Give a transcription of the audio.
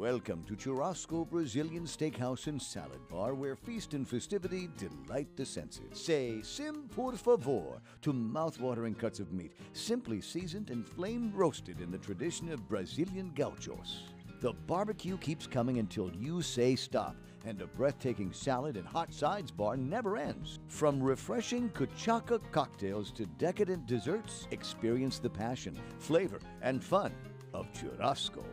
Welcome to Churrasco Brazilian Steakhouse and Salad Bar, where feast and festivity delight the senses. Say sim por favor to mouth-watering cuts of meat, simply seasoned and flame-roasted in the tradition of Brazilian gauchos. The barbecue keeps coming until you say stop, and a breathtaking salad and hot sides bar never ends. From refreshing cachaca cocktails to decadent desserts, experience the passion, flavor, and fun of Churrasco.